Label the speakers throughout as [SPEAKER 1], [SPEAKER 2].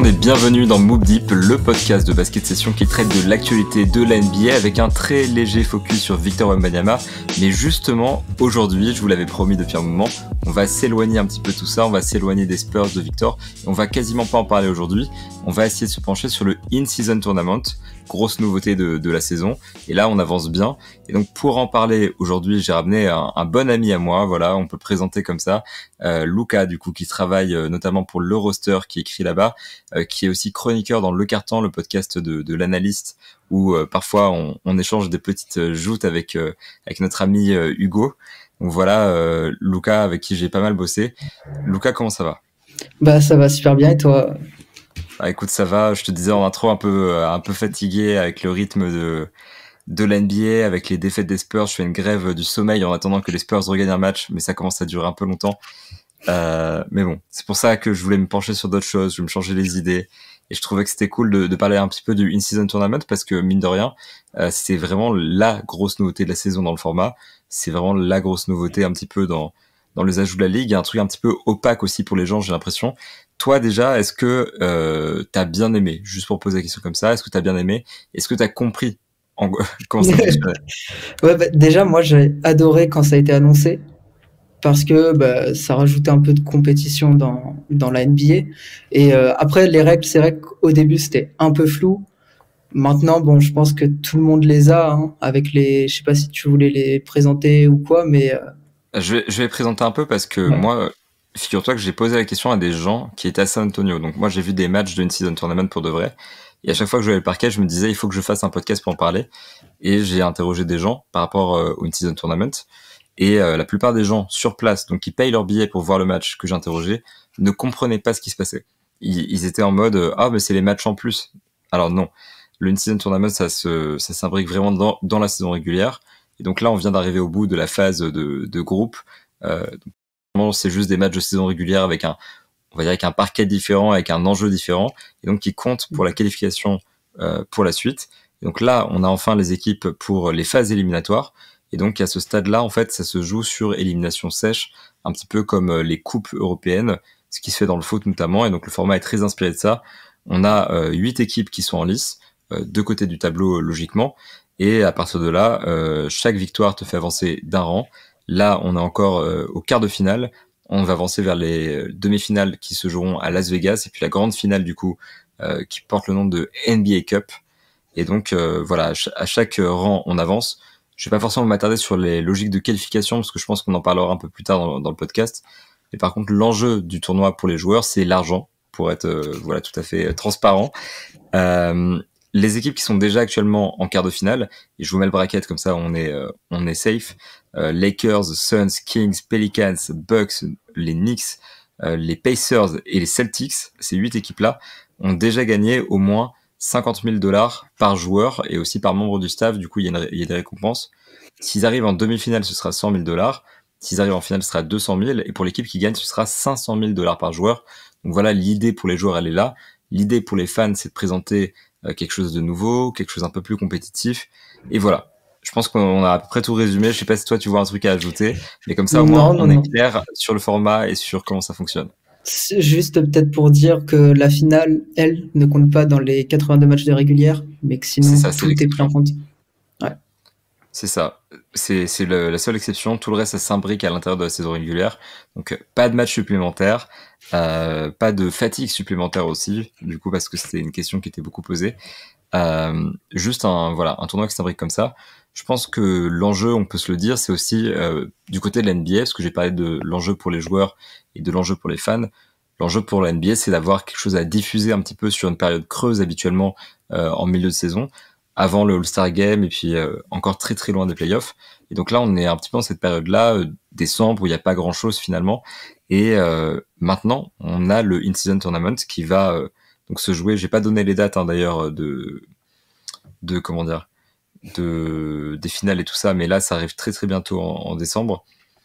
[SPEAKER 1] et bienvenue dans Moop Deep, le podcast de basket session qui traite de l'actualité de la NBA avec un très léger focus sur Victor Wembanyama. Mais justement, aujourd'hui, je vous l'avais promis depuis un moment, on va s'éloigner un petit peu de tout ça, on va s'éloigner des Spurs de Victor. Et on va quasiment pas en parler aujourd'hui, on va essayer de se pencher sur le In-Season Tournament, grosse nouveauté de la saison. Et là, on avance bien. Et donc, pour en parler aujourd'hui, j'ai ramené un bon ami à moi, voilà, on peut le présenter comme ça, Luca, du coup, qui travaille notamment pour le roster, qui écrit là-bas, qui est aussi chroniqueur dans Le Carton, le podcast de l'analyste, où parfois on échange des petites joutes avec notre ami Hugo. Donc voilà, Luca, avec qui j'ai pas mal bossé. Luca, comment ça va?
[SPEAKER 2] Bah ça va super bien et toi?
[SPEAKER 1] Ah, écoute, ça va. Je te disais en intro un peu fatigué avec le rythme de l'NBA, avec les défaites des Spurs. Je fais une grève du sommeil en attendant que les Spurs regagnent un match, mais ça commence à durer un peu longtemps. Mais bon, c'est pour ça que je voulais me pencher sur d'autres choses, je voulais me changer les idées. Et je trouvais que c'était cool de parler un petit peu du In-Season Tournament parce que, mine de rien, c'est vraiment la grosse nouveauté de la saison dans le format. C'est vraiment la grosse nouveauté un petit peu dans les ajouts de la ligue. Il y a un truc un petit peu opaque aussi pour les gens, j'ai l'impression. Toi, déjà, est-ce que t'as bien aimé? Juste pour poser la question comme ça, est-ce que t'as bien aimé? Est-ce que t'as compris comment ça fonctionnait?
[SPEAKER 2] Ouais, bah, déjà moi j'ai adoré quand ça a été annoncé parce que bah, ça rajoutait un peu de compétition dans la NBA et après les règles, c'est vrai qu'au début c'était un peu flou. Maintenant bon, je pense que tout le monde les a hein, avec les, je sais pas si tu voulais les présenter ou quoi, mais
[SPEAKER 1] Je vais présenter un peu parce que
[SPEAKER 2] ouais.
[SPEAKER 1] moi, figure-toi que j'ai posé la question à des gens qui étaient à San Antonio. Donc moi, j'ai vu des matchs de In-Season Tournament pour de vrai. Et à chaque fois que je voyais le parquet, je me disais, il faut que je fasse un podcast pour en parler. Et j'ai interrogé des gens par rapport au In-Season Tournament. Et la plupart des gens sur place, donc qui payent leur billet pour voir le match que j'ai interrogé, ne comprenaient pas ce qui se passait. Ils étaient en mode, ah, mais c'est les matchs en plus. Alors non. Le In-Season Tournament, ça s'imbrique vraiment dans la saison régulière. Et donc là, on vient d'arriver au bout de la phase de groupe. Donc, vraiment, c'est juste des matchs de saison régulière avec on va dire avec un parquet différent, avec un enjeu différent, et donc qui compte pour la qualification pour la suite. Et donc là, on a enfin les équipes pour les phases éliminatoires. Et donc à ce stade-là, en fait, ça se joue sur élimination sèche, un petit peu comme les coupes européennes, ce qui se fait dans le foot notamment. Et donc le format est très inspiré de ça. On a 8 équipes qui sont en lice, deux côtés du tableau logiquement. Et à partir de là, chaque victoire te fait avancer d'un rang. Là, on est encore au quart de finale. On va avancer vers les demi-finales qui se joueront à Las Vegas. Et puis la grande finale, du coup, qui porte le nom de NBA Cup. Et donc, voilà, à chaque rang, on avance. Je vais pas forcément m'attarder sur les logiques de qualification, parce que je pense qu'on en parlera un peu plus tard dans le podcast. Mais par contre, l'enjeu du tournoi pour les joueurs, c'est l'argent, pour être voilà tout à fait transparent. Euh, les équipes qui sont déjà actuellement en quart de finale, et je vous mets le bracket comme ça on est safe. Lakers, Suns, Kings, Pelicans, Bucks, les Knicks, les Pacers et les Celtics, ces 8 équipes-là ont déjà gagné au moins $50,000 par joueur et aussi par membre du staff. Du coup, il y a des récompenses. S'ils arrivent en demi-finale, ce sera $100,000. S'ils arrivent en finale, ce sera 200,000. Et pour l'équipe qui gagne, ce sera $500,000 par joueur. Donc voilà, l'idée pour les joueurs, elle est là. L'idée pour les fans, c'est de présenter quelque chose de nouveau, quelque chose un peu plus compétitif. Et voilà. Je pense qu'on a à peu près tout résumé. Je sais pas si toi tu vois un truc à ajouter, mais comme ça au moins
[SPEAKER 2] Non, non,
[SPEAKER 1] on est
[SPEAKER 2] non.
[SPEAKER 1] clair sur le format et sur comment ça fonctionne.
[SPEAKER 2] C'est juste peut-être pour dire que la finale, elle, ne compte pas dans les 82 matchs de régulière, mais que
[SPEAKER 1] C'est
[SPEAKER 2] sinon
[SPEAKER 1] ça, c'est
[SPEAKER 2] tout est pris en
[SPEAKER 1] l'exception.
[SPEAKER 2] compte. Ouais.
[SPEAKER 1] C'est ça. C'est la seule exception. Tout le reste, ça s'imbrique à l'intérieur de la saison régulière. Donc, pas de match supplémentaire, pas de fatigue supplémentaire aussi, du coup, parce que c'était une question qui était beaucoup posée. Juste un tournoi qui s'imbrique comme ça. Je pense que l'enjeu, on peut se le dire, c'est aussi du côté de la NBA, parce que j'ai parlé de l'enjeu pour les joueurs et de l'enjeu pour les fans. L'enjeu pour la NBA, c'est d'avoir quelque chose à diffuser un petit peu sur une période creuse habituellement en milieu de saison, avant le All-Star Game et puis encore très très loin des playoffs. Et donc là, on est un petit peu dans cette période-là, décembre, où il n'y a pas grand-chose finalement. Et maintenant, on a le In-Season Tournament qui va donc se jouer. J'ai pas donné les dates hein, d'ailleurs de comment dire des finales et tout ça, mais là, ça arrive très très bientôt en décembre.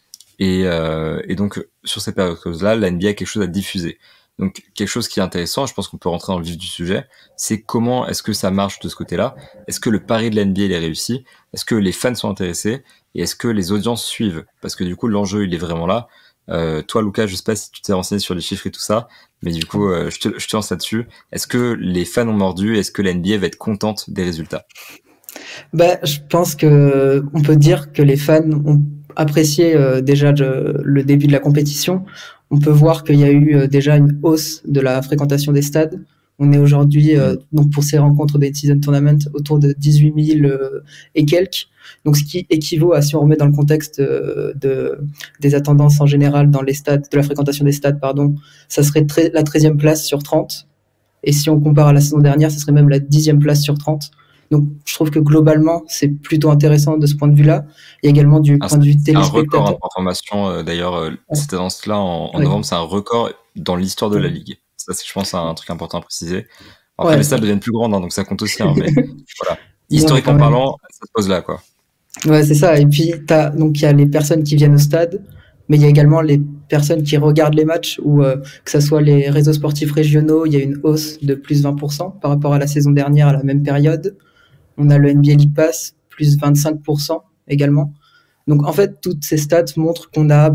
[SPEAKER 1] Et donc, sur ces périodes-là, la NBA a quelque chose à diffuser. Donc, quelque chose qui est intéressant, je pense qu'on peut rentrer dans le vif du sujet, c'est comment est-ce que ça marche de ce côté-là? Est-ce que le pari de la NBA, il est réussi? Est-ce que les fans sont intéressés? Et est-ce que les audiences suivent? Parce que du coup, l'enjeu, il est vraiment là. Toi, Lucas, je sais pas si tu t'es renseigné sur les chiffres et tout ça, mais du coup, je te lance là-dessus. Est-ce que les fans ont mordu? Est-ce que la NBA va être contente des résultats?
[SPEAKER 2] Bah, je pense que on peut dire que les fans ont apprécié déjà le début de la compétition. On peut voir qu'il y a eu déjà une hausse de la fréquentation des stades. On est aujourd'hui, donc pour ces rencontres des Season Tournament, autour de 18 000 et quelques. Donc ce qui équivaut à, si on remet dans le contexte des attendances en général dans les stades, de la fréquentation des stades, pardon, ça serait la 13e place sur 30. Et si on compare à la saison dernière, ça serait même la 10e place sur 30. Donc, je trouve que globalement, c'est plutôt intéressant de ce point de vue-là. Il y a également du point de vue
[SPEAKER 1] C'est un record,
[SPEAKER 2] téléspectateur.
[SPEAKER 1] pour information. D'ailleurs,
[SPEAKER 2] Ouais.
[SPEAKER 1] cette annonce-là en
[SPEAKER 2] Ouais.
[SPEAKER 1] novembre, c'est un record dans l'histoire de la
[SPEAKER 2] Ouais.
[SPEAKER 1] Ligue. Ça, c'est, je pense, un truc important à préciser. Après,
[SPEAKER 2] Ouais.
[SPEAKER 1] les salles deviennent plus grandes, hein, donc ça compte aussi. Hein, mais voilà,
[SPEAKER 2] Non, mais quand
[SPEAKER 1] historiquement
[SPEAKER 2] même.
[SPEAKER 1] parlant, ça se pose là, quoi.
[SPEAKER 2] Ouais, c'est ça. Et puis, donc, il y a les personnes qui viennent au stade, mais il y a également les personnes qui regardent les matchs, ou que ce soit les réseaux sportifs régionaux, il y a une hausse de plus 20% par rapport à la saison dernière à la même période. On a le NBA League Pass, plus 25% également. Donc, en fait, toutes ces stats montrent qu'on a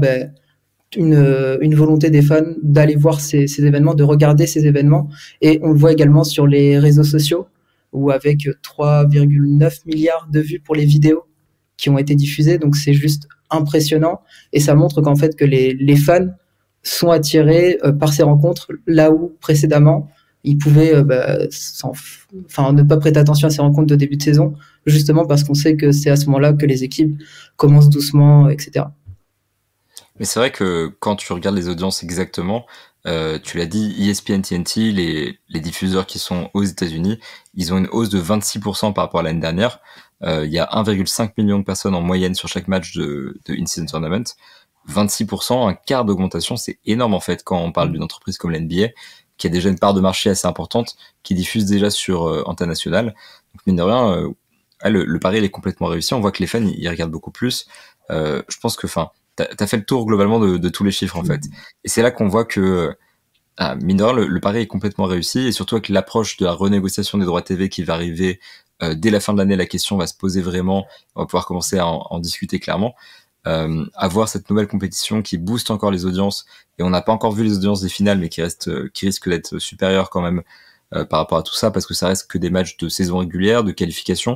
[SPEAKER 2] une volonté des fans d'aller voir ces événements, de regarder ces événements. Et on le voit également sur les réseaux sociaux, où avec 3,9 milliards de vues pour les vidéos qui ont été diffusées. Donc, c'est juste impressionnant. Et ça montre qu'en fait, que les fans sont attirés par ces rencontres, là où précédemment, ils pouvaient ne pas prêter attention à ces rencontres de début de saison, justement parce qu'on sait que c'est à ce moment-là que les équipes commencent doucement, etc.
[SPEAKER 1] Mais c'est vrai que quand tu regardes les audiences exactement, tu l'as dit, ESPN TNT, les diffuseurs qui sont aux États-Unis, ils ont une hausse de 26% par rapport à l'année dernière. Il y a 1,5 million de personnes en moyenne sur chaque match de In-Season Tournament. 26%, un quart d'augmentation, c'est énorme en fait quand on parle d'une entreprise comme l'NBA, qui a déjà une part de marché assez importante, qui diffuse déjà sur antenne nationale. Donc mine de rien, le pari il est complètement réussi. On voit que les fans ils regardent beaucoup plus. Je pense que, enfin, t'as fait le tour globalement de tous les chiffres en fait. Et c'est là qu'on voit que mine de rien, le pari est complètement réussi, et surtout avec l'approche de la renégociation des droits TV qui va arriver dès la fin de l'année, la question va se poser vraiment, on va pouvoir commencer à en discuter clairement. Avoir cette nouvelle compétition qui booste encore les audiences, et on n'a pas encore vu les audiences des finales, mais qui risquent d'être supérieures quand même par rapport à tout ça, parce que ça reste que des matchs de saison régulière, de qualification.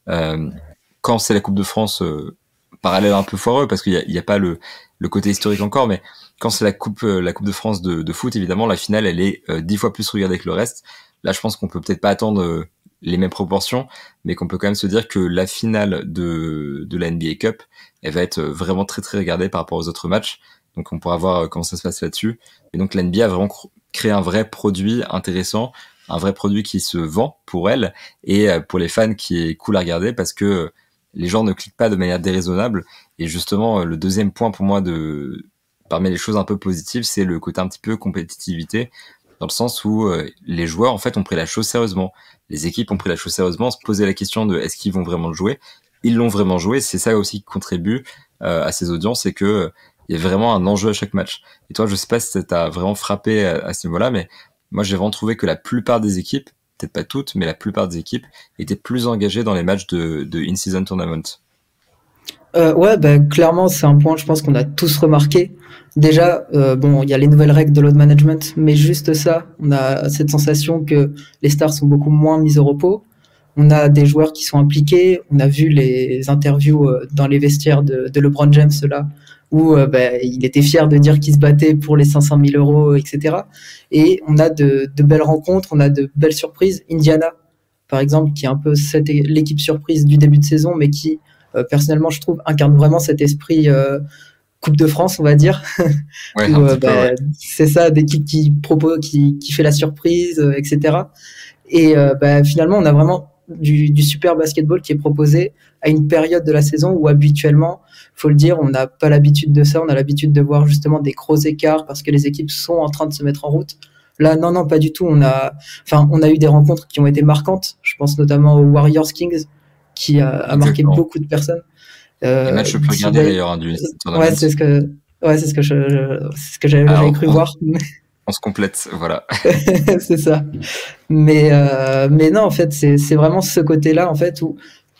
[SPEAKER 1] Quand c'est la Coupe de France, parallèle un peu foireux, parce qu'il y a pas le côté historique encore, mais quand c'est la Coupe de France de foot, évidemment, la finale, elle est 10 fois plus regardée que le reste. Là, je pense qu'on peut peut-être pas attendre les mêmes proportions, mais qu'on peut quand même se dire que la finale de la NBA Cup, elle va être vraiment très très regardée par rapport aux autres matchs. Donc on pourra voir comment ça se passe là-dessus. Et donc la NBA a vraiment créé un vrai produit intéressant, un vrai produit qui se vend pour elle et pour les fans qui est cool à regarder, parce que les gens ne cliquent pas de manière déraisonnable. Et justement, le deuxième point pour moi parmi les choses un peu positives, c'est le côté un petit peu compétitivité, dans le sens où les joueurs en fait ont pris la chose sérieusement. Les équipes ont pris la chose sérieusement, se poser la question de est-ce qu'ils vont vraiment le jouer. Ils l'ont vraiment joué. C'est ça aussi qui contribue à ces audiences, c'est que il y a vraiment un enjeu à chaque match. Et toi, je sais pas si ça t'a vraiment frappé à ce niveau-là, mais moi j'ai vraiment trouvé que la plupart des équipes, peut-être pas toutes, mais la plupart des équipes étaient plus engagées dans les matchs de in-season tournament.
[SPEAKER 2] Ouais, clairement, c'est un point, je pense qu'on a tous remarqué. Déjà, bon, il y a les nouvelles règles de load management, mais juste ça, on a cette sensation que les stars sont beaucoup moins mises au repos. On a des joueurs qui sont impliqués. On a vu les interviews dans les vestiaires de LeBron James là, où il était fier de dire qu'il se battait pour les 500 000 euros, etc. Et on a de belles rencontres, on a de belles surprises. Indiana, par exemple, qui est un peu l'équipe surprise du début de saison, mais qui personnellement, je trouve, incarne vraiment cet esprit Coupe de France, on va dire.
[SPEAKER 1] Ouais,
[SPEAKER 2] Où,
[SPEAKER 1] un petit peu, ouais.
[SPEAKER 2] c'est ça, d'équipe qui propose, qui fait la surprise, etc. Et finalement, on a vraiment du super basketball qui est proposé à une période de la saison où habituellement, faut le dire, on n'a pas l'habitude de ça. On a l'habitude de voir justement des gros écarts parce que les équipes sont en train de se mettre en route. Là, non, pas du tout. On a eu des rencontres qui ont été marquantes. Je pense notamment aux Warriors Kings, qui a marqué beaucoup de personnes.
[SPEAKER 1] Les matchs le plus regardés d'ailleurs du tournament.
[SPEAKER 2] Ouais, c'est ce que j'avais cru voir.
[SPEAKER 1] On se complète, voilà.
[SPEAKER 2] C'est ça. Mais non, en fait, c'est vraiment ce côté-là, en fait, où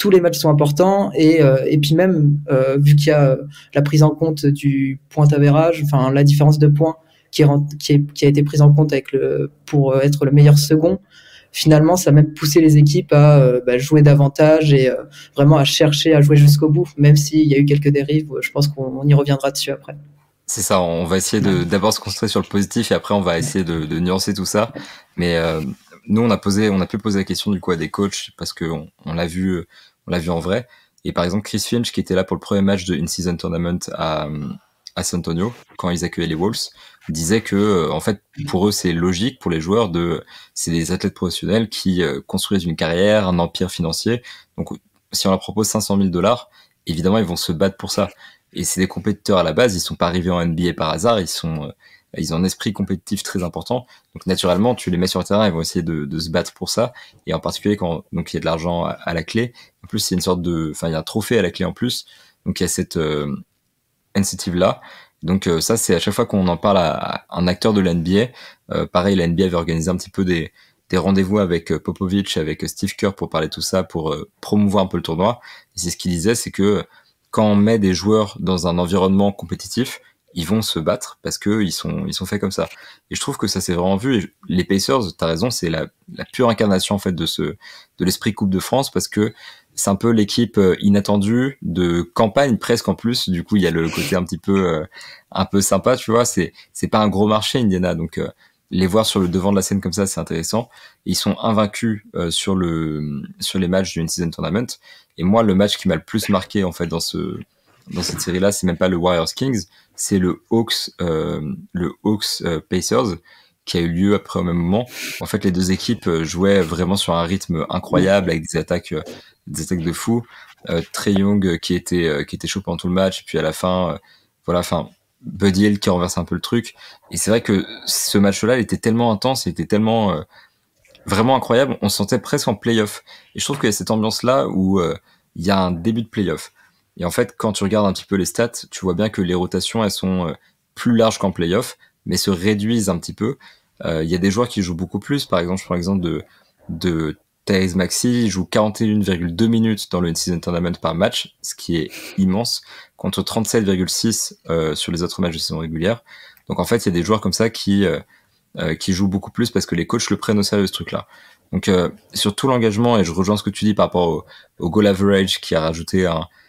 [SPEAKER 2] tous les matchs sont importants et puis même vu qu'il y a la prise en compte du point average, enfin la différence de points qui a été prise en compte pour être le meilleur second. Finalement, ça a même poussé les équipes à jouer davantage et vraiment à chercher à jouer jusqu'au bout, même s'il y a eu quelques dérives. Je pense qu'on y reviendra dessus après.
[SPEAKER 1] C'est ça, on va essayer d'abord se concentrer sur le positif et après on va essayer de nuancer tout ça. Mais nous, on a pu poser la question du coup à des coachs parce que on l'a vu en vrai. Et par exemple, Chris Finch, qui était là pour le premier match de In-Season Tournament à San Antonio, quand ils accueillaient les Wolves, disait que en fait, pour eux, c'est logique, pour les joueurs, c'est des athlètes professionnels qui construisent une carrière, un empire financier. Donc, si on leur propose $500,000, évidemment, ils vont se battre pour ça. Et c'est des compétiteurs à la base, ils sont pas arrivés en NBA par hasard, ils ont un esprit compétitif très important. Donc naturellement, tu les mets sur le terrain, ils vont essayer de se battre pour ça. Et en particulier quand donc il y a de l'argent à la clé. En plus, c'est une sorte il y a un trophée à la clé en plus. Donc il y a cette incentive là. Donc ça, c'est à chaque fois qu'on en parle à un acteur de la NBA. Pareil, la NBA avait organisé un petit peu des rendez-vous avec Popovich, avec Steve Kerr pour parler de tout ça, pour promouvoir un peu le tournoi. Et c'est ce qu'il disait, c'est que quand on met des joueurs dans un environnement compétitif, ils vont se battre parce que ils sont faits comme ça. Et je trouve que ça s'est vraiment vu. Et les Pacers, t'as raison, c'est la pure incarnation en fait de l'esprit Coupe de France parce que c'est un peu l'équipe inattendue de campagne presque en plus. Du coup, il y a le côté un peu sympa, tu vois. C'est pas un gros marché Indiana, donc les voir sur le devant de la scène comme ça, c'est intéressant. Ils sont invaincus sur les matchs du In-Season Tournament. Et moi, le match qui m'a le plus marqué en fait dans cette série-là, c'est même pas le Warriors Kings, c'est le Hawks Pacers qui a eu lieu après au même moment. En fait, les deux équipes jouaient vraiment sur un rythme incroyable avec des attaques de fou. Trae Young qui était chaud pendant tout le match, et puis à la fin, Buddy Hield qui renverse un peu le truc. Et c'est vrai que ce match-là, il était tellement intense, il était tellement vraiment incroyable, on se sentait presque en play-off. Et je trouve qu'il y a cette ambiance-là où il y a un début de play-off. Et en fait, quand tu regardes un petit peu les stats, tu vois bien que les rotations, elles sont plus larges qu'en play-off, mais se réduisent un petit peu. Il y a des joueurs qui jouent beaucoup plus. Par exemple, je prends l'exemple de Tyrese Maxey, il joue 41,2 minutes dans le In-Season Tournament par match, ce qui est immense, contre 37,6 sur les autres matchs de saison régulière. Donc en fait, il y a des joueurs comme ça qui jouent beaucoup plus parce que les coachs le prennent au sérieux, ce truc-là. Donc sur tout l'engagement, et je rejoins ce que tu dis par rapport au goal average qui a rajouté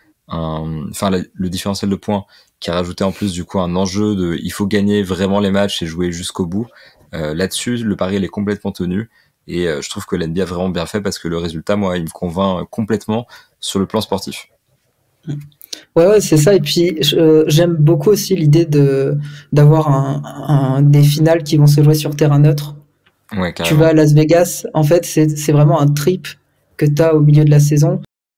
[SPEAKER 1] le différentiel de points qui a rajouté en plus du coup un enjeu de il faut gagner vraiment les matchs et jouer jusqu'au bout. Là-dessus, le pari il est complètement tenu et je trouve que l'NBA a vraiment bien fait parce que le résultat, moi, il me convainc complètement sur le plan sportif.
[SPEAKER 2] Ouais, c'est ça. Et puis, j'aime beaucoup aussi l'idée d'avoir des finales qui vont se jouer sur terrain neutre.
[SPEAKER 1] Ouais,
[SPEAKER 2] Tu vas
[SPEAKER 1] carrément.
[SPEAKER 2] à Las Vegas, en fait, c'est vraiment un trip que tu as au milieu de la saison.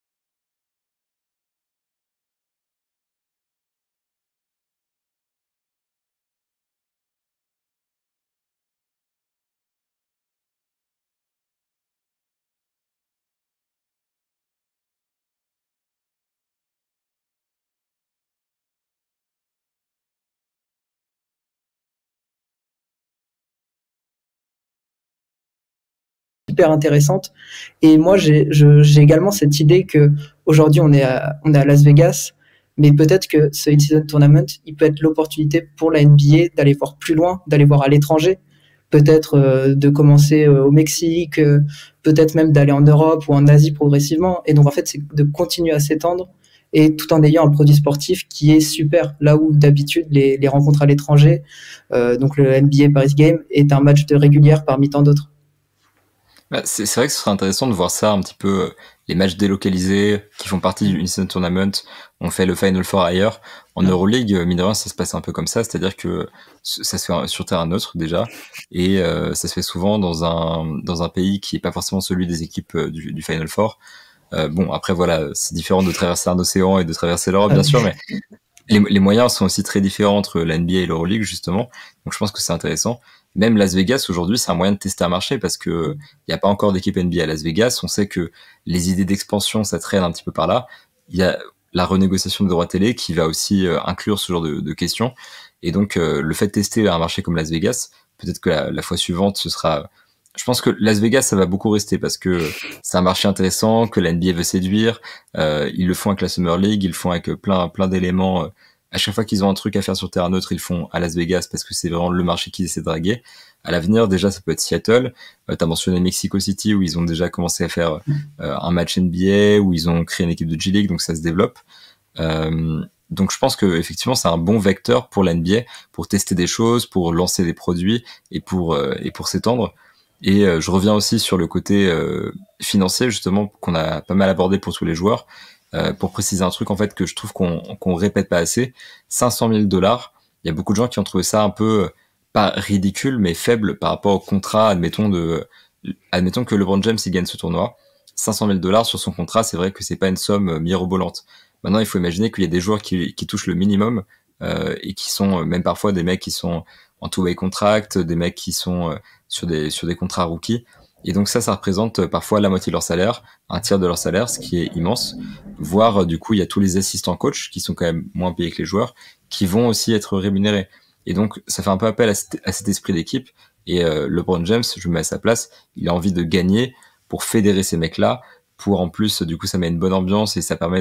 [SPEAKER 2] Hyper intéressante. Et moi, j'ai également cette idée que aujourd'hui on est à Las Vegas, mais peut-être que ce In-Season Tournament, il peut être l'opportunité pour la NBA d'aller voir plus loin, d'aller voir à l'étranger, peut-être de commencer au Mexique, peut-être même d'aller en Europe ou en Asie progressivement. Et donc en fait, c'est de continuer à s'étendre et tout en ayant un produit sportif qui est super. Là où d'habitude les rencontres à l'étranger, donc le NBA Paris Game est un match de régulière parmi tant d'autres.
[SPEAKER 1] Bah, c'est vrai que ce serait intéressant de voir ça un petit peu, les matchs délocalisés qui font partie du Instant Tournament. On fait le Final Four ailleurs. En Euroleague, mine de rien, ça se passe un peu comme ça, c'est-à-dire que ça se fait sur terrain neutre déjà, et ça se fait souvent dans un pays qui est pas forcément celui des équipes du Final Four. Bon, après voilà, c'est différent de traverser un océan et de traverser l'Europe, bien sûr, mais les moyens sont aussi très différents entre la NBA et l'Euroleague, justement. Donc je pense que c'est intéressant. Même Las Vegas, aujourd'hui, c'est un moyen de tester un marché parce que il n'y a pas encore d'équipe NBA à Las Vegas. On sait que les idées d'expansion, ça traîne un petit peu par là. Il y a la renégociation des droits télé qui va aussi inclure ce genre de questions. Et donc, le fait de tester un marché comme Las Vegas, peut-être que la fois suivante, ce sera Je pense que Las Vegas, ça va beaucoup rester parce que c'est un marché intéressant, que la NBA veut séduire. Ils le font avec la Summer League, ils le font avec plein d'éléments. À chaque fois qu'ils ont un truc à faire sur terrain neutre, ils le font à Las Vegas parce que c'est vraiment le marché qu'ils essaient de draguer. À l'avenir, déjà, ça peut être Seattle. T'as mentionné Mexico City où ils ont déjà commencé à faire un match NBA, où ils ont créé une équipe de G-League, donc ça se développe. Donc je pense que effectivement c'est un bon vecteur pour la NBA pour tester des choses, pour lancer des produits et pour s'étendre. Et je reviens aussi sur le côté financier justement qu'on a pas mal abordé pour tous les joueurs. Pour préciser un truc en fait que je trouve qu'on répète pas assez, 500 000 dollars. Il y a beaucoup de gens qui ont trouvé ça un peu pas ridicule mais faible par rapport au contrat. Admettons que LeBron James il gagne ce tournoi, 500 000 dollars sur son contrat, c'est vrai que c'est pas une somme mirobolante. Maintenant, il faut imaginer qu'il y a des joueurs qui touchent le minimum et qui sont même parfois des mecs qui sont en two-way contract, des mecs qui sont sur des contrats rookies. Et donc ça représente parfois la moitié de leur salaire, un tiers de leur salaire, ce qui est immense. Voire du coup, il y a tous les assistants coach qui sont quand même moins payés que les joueurs, qui vont aussi être rémunérés. Et donc ça fait un peu appel à cet esprit d'équipe. Et LeBron James, je me mets à sa place, il a envie de gagner pour fédérer ces mecs-là, pour en plus, du coup, ça met une bonne ambiance et ça permet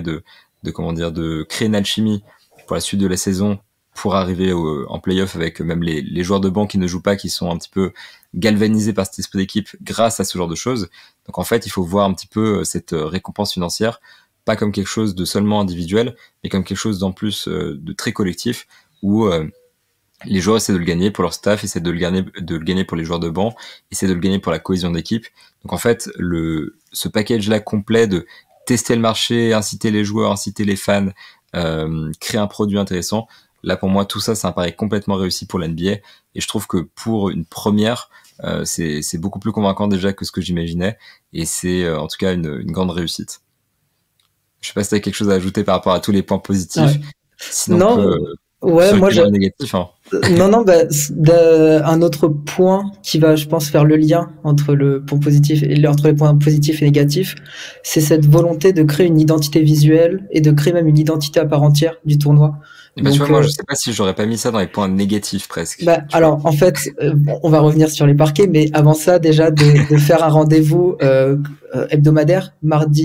[SPEAKER 1] de créer une alchimie pour la suite de la saison pour arriver en play-off avec même les joueurs de banc qui ne jouent pas, qui sont un petit peu galvanisés par cet esprit d'équipe grâce à ce genre de choses. Donc en fait, il faut voir un petit peu cette récompense financière, pas comme quelque chose de seulement individuel, mais comme quelque chose d'en plus de très collectif, où les joueurs essaient de le gagner pour leur staff, essaient de le gagner pour les joueurs de banc, essaient de le gagner pour la cohésion d'équipe. Donc en fait, ce package-là complet de tester le marché, inciter les joueurs, inciter les fans, créer un produit intéressant, là pour moi tout ça, ça paraît complètement réussi pour l'NBA. Et je trouve que pour une première, c'est beaucoup plus convaincant déjà que ce que j'imaginais. Et c'est en tout cas une grande réussite. Je sais pas si tu as quelque chose à ajouter par rapport à tous les points positifs.
[SPEAKER 2] Ouais.
[SPEAKER 1] Sinon, on
[SPEAKER 2] Non,
[SPEAKER 1] peut
[SPEAKER 2] ouais,
[SPEAKER 1] sur les
[SPEAKER 2] moi,
[SPEAKER 1] points négatifs. Hein.
[SPEAKER 2] non, non, bah, un autre point qui va, je pense, faire le lien entre le point positif et entre les points positifs et négatifs, c'est cette volonté de créer une identité visuelle et de créer même une identité à part entière du tournoi.
[SPEAKER 1] Et bah, tu vois,
[SPEAKER 2] Donc,
[SPEAKER 1] moi, je sais pas si j'aurais pas mis ça dans les points négatifs presque.
[SPEAKER 2] bah,
[SPEAKER 1] Tu vois.
[SPEAKER 2] alors, en fait, on va revenir sur les parquets, mais avant ça, déjà, de faire un rendez-vous hebdomadaire,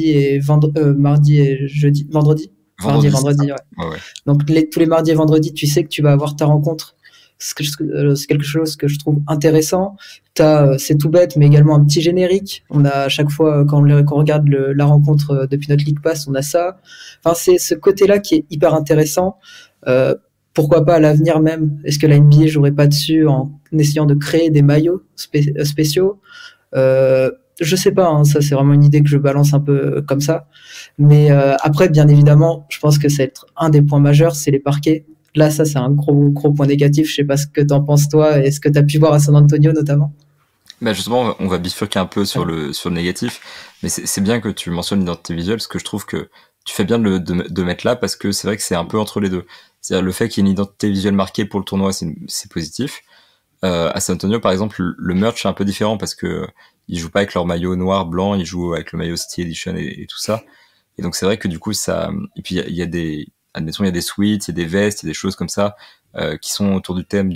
[SPEAKER 2] mardi et jeudi, vendredi. Mardi et
[SPEAKER 1] Vendredi, c'est ça.
[SPEAKER 2] vendredi, ouais.
[SPEAKER 1] Ouais, ouais.
[SPEAKER 2] Donc tous les mardis et vendredis, tu sais que tu vas avoir ta rencontre. C'est quelque chose que je trouve intéressant. C'est tout bête, mais également un petit générique. On a à chaque fois, quand on regarde la rencontre depuis notre League Pass, on a ça. Enfin, c'est ce côté-là qui est hyper intéressant. Pourquoi pas à l'avenir même? Est-ce que la NBA jouerait pas dessus en essayant de créer des maillots spéciaux? Je sais pas, hein, ça c'est vraiment une idée que je balance un peu comme ça. Mais après, bien évidemment, je pense que c'est un des points majeurs, c'est les parquets. Là, ça c'est un gros point négatif. Je sais pas ce que t'en penses toi et ce que t'as pu voir à San Antonio notamment.
[SPEAKER 1] Bah justement, on va bifurquer un peu sur le négatif, mais c'est bien que tu mentionnes l'identité visuelle, parce que je trouve que tu fais bien de mettre là, parce que c'est vrai que c'est un peu entre les deux. C'est-à-dire le fait qu'il y ait une identité visuelle marquée pour le tournoi, c'est positif. À San Antonio, par exemple, le merch est un peu différent parce que ils jouent pas avec leur maillot noir, blanc, ils jouent avec le maillot City Edition et tout ça. Et donc c'est vrai que du coup ça, et puis il y a admettons il y a des suites, il y a des vestes, il y a des choses comme ça qui sont autour du thème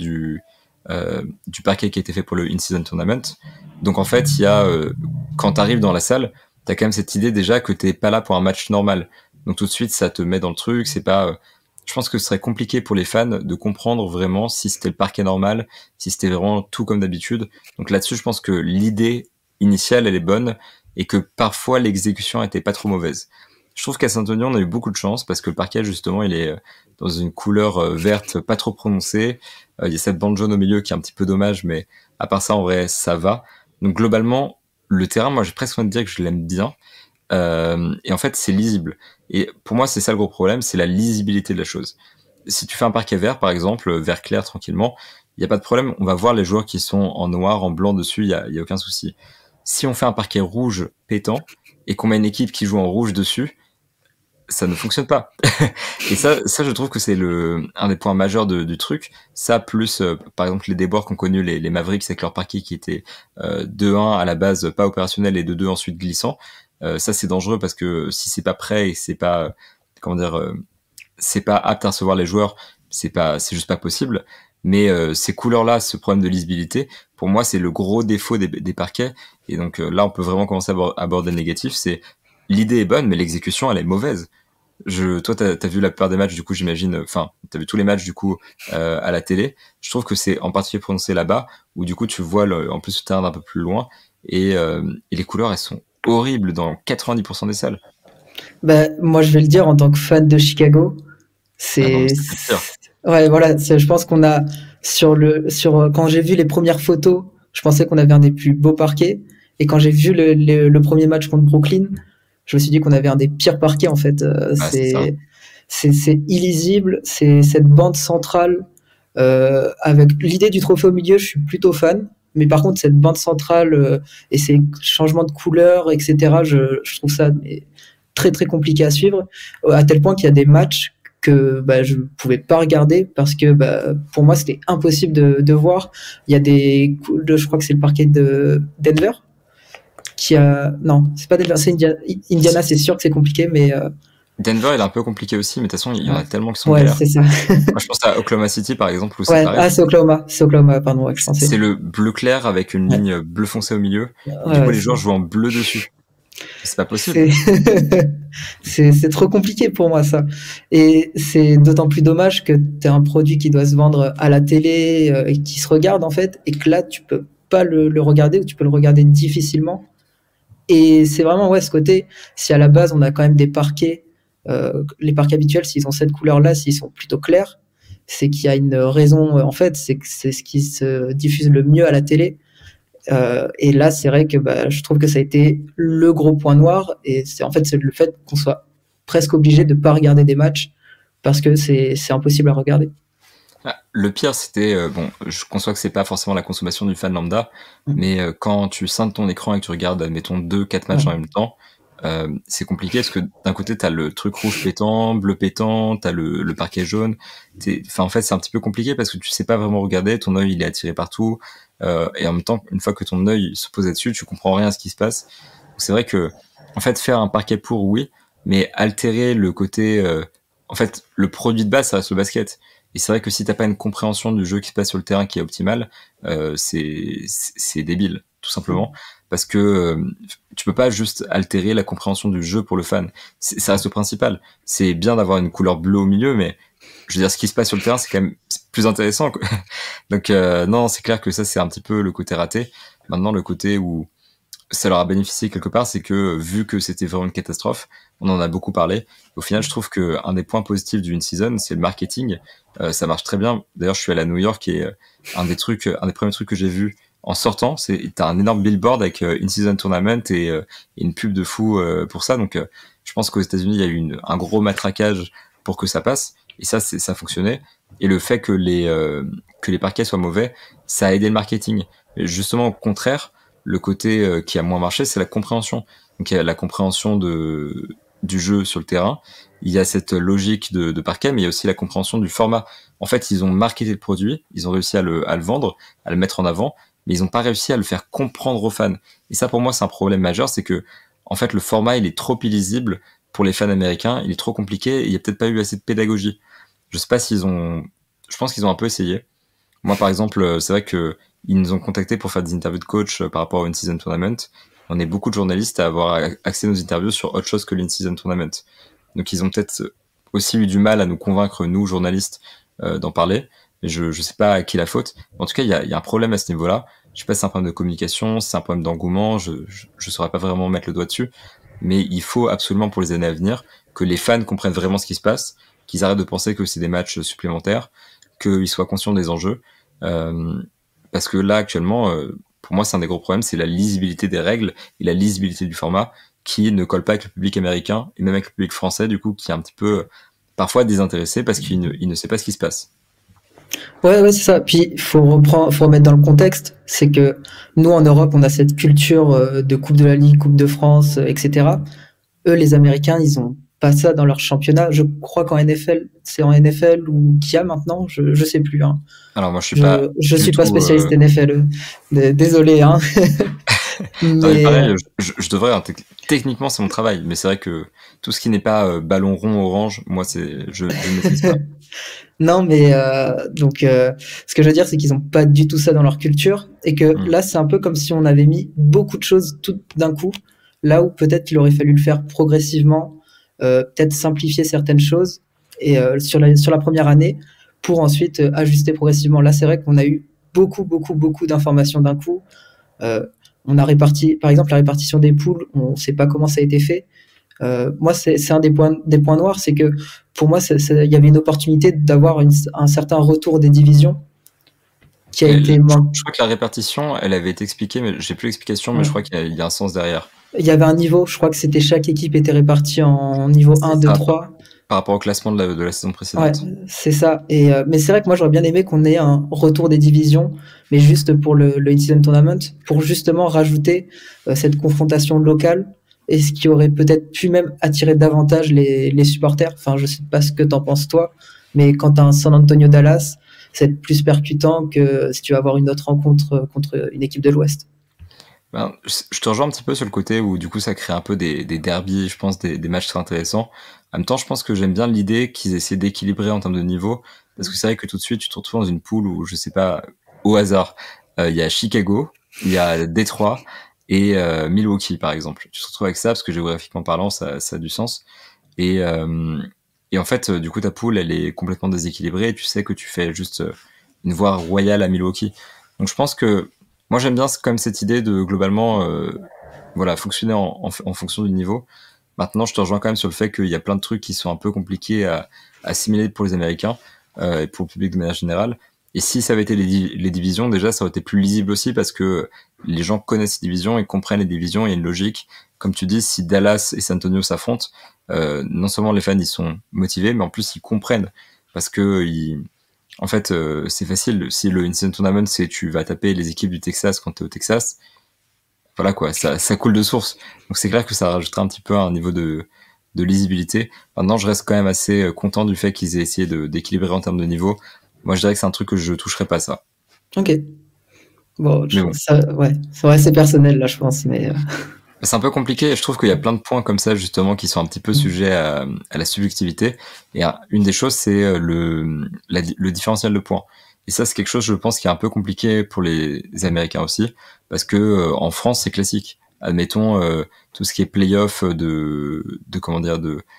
[SPEAKER 1] du parquet qui a été fait pour le In-Season Tournament. Donc en fait il y a quand t'arrives dans la salle, t'as quand même cette idée déjà que t'es pas là pour un match normal. Donc tout de suite ça te met dans le truc, c'est pas je pense que ce serait compliqué pour les fans de comprendre vraiment si c'était le parquet normal, si c'était vraiment tout comme d'habitude. Donc là-dessus, je pense que l'idée initiale, elle est bonne et que parfois l'exécution était pas trop mauvaise. Je trouve qu'à Saint-Denis, on a eu beaucoup de chance parce que le parquet, justement, il est dans une couleur verte pas trop prononcée. Il y a cette bande jaune au milieu qui est un petit peu dommage, mais à part ça, en vrai, ça va. Donc globalement, le terrain, moi, j'ai presque envie de dire que je l'aime bien. Et en fait, c'est lisible. Et pour moi, c'est ça le gros problème, c'est la lisibilité de la chose. Si tu fais un parquet vert, par exemple, vert clair tranquillement, il n'y a pas de problème, on va voir les joueurs qui sont en noir, en blanc dessus, il y a aucun souci. Si on fait un parquet rouge pétant et qu'on met une équipe qui joue en rouge dessus, ça ne fonctionne pas. Et ça, je trouve que c'est un des points majeurs du truc. Ça, plus, par exemple, les déboires qu'ont connus les Mavericks avec leur parquet qui était 2-1 à la base, pas opérationnel, et 2-2 ensuite glissant. Ça, c'est dangereux parce que si c'est pas prêt et c'est pas, comment dire, c'est pas apte à recevoir les joueurs, c'est juste pas possible. Mais ces couleurs-là, ce problème de lisibilité, pour moi, c'est le gros défaut des parquets. Et donc là, on peut vraiment commencer à aborder le négatif. C'est l'idée est bonne, mais l'exécution, elle est mauvaise. Toi, t'as vu la plupart des matchs, du coup, j'imagine. Enfin, t'as vu tous les matchs, du coup, à la télé. Je trouve que c'est en particulier prononcé là-bas, où du coup, tu vois en plus le terrain d'un peu plus loin, et les couleurs, elles sont horribles dans 90% des salles.
[SPEAKER 2] Bah, moi, je vais le dire en tant que fan de Chicago,
[SPEAKER 1] Ah non, mais
[SPEAKER 2] c'est,
[SPEAKER 1] c'est pire.
[SPEAKER 2] ouais, voilà, je pense qu'on a quand j'ai vu les premières photos, je pensais qu'on avait un des plus beaux parquets, et quand j'ai vu le premier match contre Brooklyn, je me suis dit qu'on avait un des pires parquets en fait.
[SPEAKER 1] Ah, c'est ça.
[SPEAKER 2] C'est illisible, c'est cette bande centrale avec l'idée du trophée au milieu, je suis plutôt fan. Mais par contre, cette bande centrale et ces changements de couleur, etc., je trouve ça très très compliqué à suivre, à tel point qu'il y a des matchs que je ne pouvais pas regarder parce que pour moi c'était impossible de voir. Il y a je crois que c'est le parquet de Denver non, c'est pas Denver, c'est Indiana, c'est sûr que c'est compliqué, mais
[SPEAKER 1] Denver, il est un peu compliqué aussi, mais de toute façon, il y en a tellement qui sont
[SPEAKER 2] ouais,
[SPEAKER 1] galères.
[SPEAKER 2] c'est ça.
[SPEAKER 1] Moi, je pense à Oklahoma City, par exemple, où c'est
[SPEAKER 2] Ouais,
[SPEAKER 1] pareil.
[SPEAKER 2] c'est Oklahoma, pardon, ouais, je pensais.
[SPEAKER 1] C'est le bleu clair avec une ligne bleu foncé au milieu. Et du coup, les joueurs jouent en bleu dessus. C'est pas possible.
[SPEAKER 2] C'est trop compliqué pour moi, ça. Et c'est d'autant plus dommage que tu as un produit qui doit se vendre à la télé et qui se regarde, en fait, et que là, tu peux pas le regarder ou tu peux le regarder difficilement. Et c'est vraiment, ouais, ce côté, si à la base, on a quand même des parquets, les parquets habituels, s'ils ont cette couleur-là, s'ils sont plutôt clairs, c'est qu'il y a une raison, en fait, c'est que c'est ce qui se diffuse le mieux à la télé. Et là, c'est vrai que je trouve que ça a été le gros point noir. Et c'est le fait qu'on soit presque obligé de ne pas regarder des matchs parce que c'est impossible à regarder.
[SPEAKER 1] Le pire, c'était bon, je conçois que c'est pas forcément la consommation du fan lambda, mais quand tu scindes ton écran et que tu regardes, admettons 2-4 matchs en même temps, c'est compliqué parce que d'un côté t'as le truc rouge pétant, bleu pétant, t'as le parquet jaune. Enfin, en fait, c'est un petit peu compliqué parce que tu sais pas vraiment regarder, ton œil il est attiré partout, et en même temps, une fois que ton œil se pose là-dessus, tu comprends rien à ce qui se passe. Donc, c'est vrai que, en fait, faire un parquet pour, oui, mais altérer le côté, en fait, le produit de base, ça reste le basket. Et c'est vrai que si t'as pas une compréhension du jeu qui se passe sur le terrain qui est optimale, c'est débile, tout simplement, parce que tu peux pas juste altérer la compréhension du jeu pour le fan. Ça reste le principal. C'est bien d'avoir une couleur bleue au milieu, mais je veux dire, ce qui se passe sur le terrain, c'est quand même plus intéressant, quoi. Donc non, c'est clair que ça, c'est un petit peu le côté raté. Maintenant, le côté où ça leur a bénéficié quelque part, c'est que vu que c'était vraiment une catastrophe, on en a beaucoup parlé. Au final, je trouve que un des points positifs d'une season, c'est le marketing. Ça marche très bien. D'ailleurs, je suis allé à New York et un des premiers trucs que j'ai vu en sortant, t'as un énorme billboard avec in-season tournament et une pub de fou pour ça. Donc, je pense qu'aux États-Unis, il y a eu un gros matraquage pour que ça passe. Et ça fonctionnait. Et le fait que les parquets soient mauvais, ça a aidé le marketing. Et justement, au contraire, le côté qui a moins marché, c'est la compréhension. Donc il y a la compréhension du jeu sur le terrain, il y a cette logique de parquet, mais il y a aussi la compréhension du format. En fait, ils ont marketé le produit, ils ont réussi à le vendre, à le mettre en avant, mais ils n'ont pas réussi à le faire comprendre aux fans. Et ça, pour moi, c'est un problème majeur, c'est que en fait, le format, il est trop illisible pour les fans américains, il est trop compliqué, et il n'y a peut-être pas eu assez de pédagogie. Je sais pas je pense qu'ils ont un peu essayé. Moi, par exemple, c'est vrai que ils nous ont contactés pour faire des interviews de coach par rapport à une season tournament. On est beaucoup de journalistes à avoir accès à nos interviews sur autre chose que l'in-season tournament. Donc ils ont peut-être aussi eu du mal à nous convaincre, nous, journalistes, d'en parler. Mais je sais pas à qui la faute. En tout cas, il y a un problème à ce niveau-là. Je sais pas si c'est un problème de communication, si c'est un problème d'engouement, je saurais pas vraiment mettre le doigt dessus. Mais il faut absolument pour les années à venir que les fans comprennent vraiment ce qui se passe, qu'ils arrêtent de penser que c'est des matchs supplémentaires, qu'ils soient conscients des enjeux. Parce que là, actuellement, pour moi, c'est un des gros problèmes, c'est la lisibilité des règles et la lisibilité du format qui ne colle pas avec le public américain et même avec le public français, du coup, qui est un petit peu parfois désintéressé parce qu'il ne sait pas ce qui se passe.
[SPEAKER 2] Ouais, c'est ça. Puis faut remettre dans le contexte, c'est que nous en Europe, on a cette culture de Coupe de la Ligue, Coupe de France, etc. Eux, les Américains, ils ont pas ça dans leur championnat. Je crois qu'en NFL, c'est en NFL ou qu'il y a maintenant, je sais plus. Hein.
[SPEAKER 1] Alors moi, je suis pas
[SPEAKER 2] spécialiste NFL. Désolé. Hein.
[SPEAKER 1] Non, mais
[SPEAKER 2] Mais
[SPEAKER 1] pareil, je devrais, hein, techniquement, c'est mon travail, mais c'est vrai que tout ce qui n'est pas ballon rond orange, moi, je ne maîtrise pas.
[SPEAKER 2] non, mais donc ce que je veux dire, c'est qu'ils ont pas du tout ça dans leur culture et que
[SPEAKER 1] Hmm.
[SPEAKER 2] là, c'est un peu comme si on avait mis beaucoup de choses tout d'un coup, là où peut-être il aurait fallu le faire progressivement, peut-être simplifier certaines choses et sur la première année pour ensuite ajuster progressivement. Là, c'est vrai qu'on a eu beaucoup d'informations d'un coup. Euh, on a réparti, par exemple, la répartition des poules, on ne sait pas comment ça a été fait. Moi, c'est un des points noirs, c'est que pour moi, il y avait une opportunité d'avoir un certain retour des divisions qui a
[SPEAKER 1] Mais
[SPEAKER 2] été
[SPEAKER 1] je crois que la répartition, elle avait été expliquée, mais j'ai plus l'explication, mais je
[SPEAKER 2] ouais.
[SPEAKER 1] crois qu'il y a un sens derrière.
[SPEAKER 2] Il y avait un niveau, je crois que c'était chaque équipe était répartie en niveau
[SPEAKER 1] C'est
[SPEAKER 2] 1, 2,
[SPEAKER 1] ça,
[SPEAKER 2] 3.
[SPEAKER 1] par rapport au classement de la saison
[SPEAKER 2] Ouais,
[SPEAKER 1] précédente.
[SPEAKER 2] c'est ça. Et, mais c'est vrai que moi, j'aurais bien aimé qu'on ait un retour des divisions, mais juste pour le In-Season Tournament, pour justement rajouter cette confrontation locale, et ce qui aurait peut-être pu même attirer davantage les supporters. Enfin, je sais pas ce que t'en penses toi, mais quand t'as un San Antonio-Dallas, c'est plus percutant que si tu vas avoir une autre rencontre contre une équipe de l'Ouest.
[SPEAKER 1] Ben, je te rejoins un petit peu sur le côté où du coup ça crée un peu des derbies, je pense des matchs très intéressants. En même temps, je pense que j'aime bien l'idée qu'ils essaient d'équilibrer en termes de niveau, parce que c'est vrai que tout de suite tu te retrouves dans une poule où je sais pas au hasard, il y a Chicago, il y a Détroit et Milwaukee par exemple. Tu te retrouves avec ça parce que géographiquement parlant ça a du sens et et en fait du coup ta poule elle est complètement déséquilibrée et tu sais que tu fais juste une voie royale à Milwaukee. Donc je pense que moi, j'aime bien quand même cette idée de globalement, voilà, fonctionner en fonction du niveau. Maintenant, je te rejoins quand même sur le fait qu'il y a plein de trucs qui sont un peu compliqués à assimiler pour les Américains et pour le public de manière générale. Et si ça avait été les divisions, déjà, ça aurait été plus lisible aussi parce que les gens connaissent les divisions et comprennent les divisions. Il y a une logique. Comme tu dis, si Dallas et San Antonio s'affrontent, non seulement les fans ils sont motivés, mais en plus ils comprennent parce que en fait, c'est facile. Si le In-Season Tournament, c'est tu vas taper les équipes du Texas quand t'es au Texas, voilà quoi, ça coule de source. Donc c'est clair que ça rajoutera un petit peu un niveau de lisibilité. Maintenant, je reste quand même assez content du fait qu'ils aient essayé d'équilibrer en termes de niveau. Moi, je dirais que c'est un truc que je toucherai pas ça.
[SPEAKER 2] Ok. Bon,
[SPEAKER 1] Mais bon,
[SPEAKER 2] ça, ouais, c'est vrai, c'est personnel là, je pense, mais
[SPEAKER 1] c'est un peu compliqué et je trouve qu'il y a plein de points comme ça justement qui sont un petit peu sujets à la subjectivité. Et une des choses, c'est le différentiel de points. Et ça, c'est quelque chose, je pense, qui est un peu compliqué pour les Américains aussi, parce que en France, c'est classique. Admettons tout ce qui est playoff de comment dire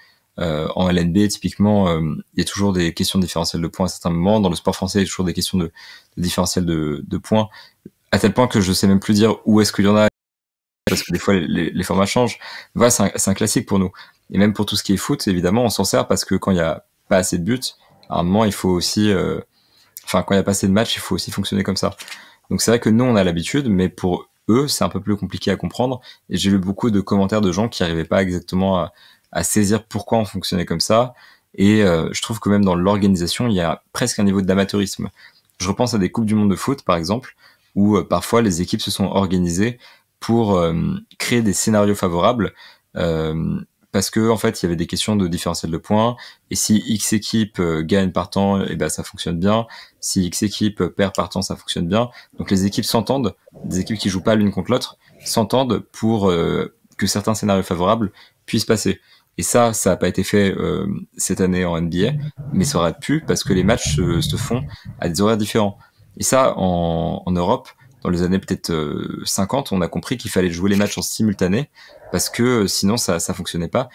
[SPEAKER 1] en LNB, typiquement, il y a toujours des questions de différentiel de points à certains moments. Dans le sport français, il y a toujours des questions de différentiel de points, à tel point que je sais même plus dire où est-ce qu'il y en a parce que des fois les formats changent. Voilà, c'est un classique pour nous. Et même pour tout ce qui est foot, évidemment, on s'en sert parce que quand il y a pas assez de buts, à un moment, il faut aussi, enfin, quand il y a pas assez de matchs, il faut aussi fonctionner comme ça. Donc c'est vrai que nous, on a l'habitude, mais pour eux, c'est un peu plus compliqué à comprendre. Et j'ai lu beaucoup de commentaires de gens qui n'arrivaient pas exactement à saisir pourquoi on fonctionnait comme ça. Et je trouve que même dans l'organisation, il y a presque un niveau d'amateurisme. Je repense à des coupes du monde de foot, par exemple, où parfois les équipes se sont organisées pour créer des scénarios favorables euh, parce que en fait il y avait des questions de différentiel de points et si X équipe gagne par temps et ben ça fonctionne bien, si X équipe perd par temps ça fonctionne bien, donc les équipes s'entendent, des équipes qui jouent pas l'une contre l'autre s'entendent pour que certains scénarios favorables puissent passer. Et ça a pas été fait cette année en NBA, mais ça aurait pu parce que les matchs se font à des horaires différents. Et ça, en Europe, dans les années peut-être 50, on a compris qu'il fallait jouer les matchs en simultané parce que sinon ça fonctionnait pas.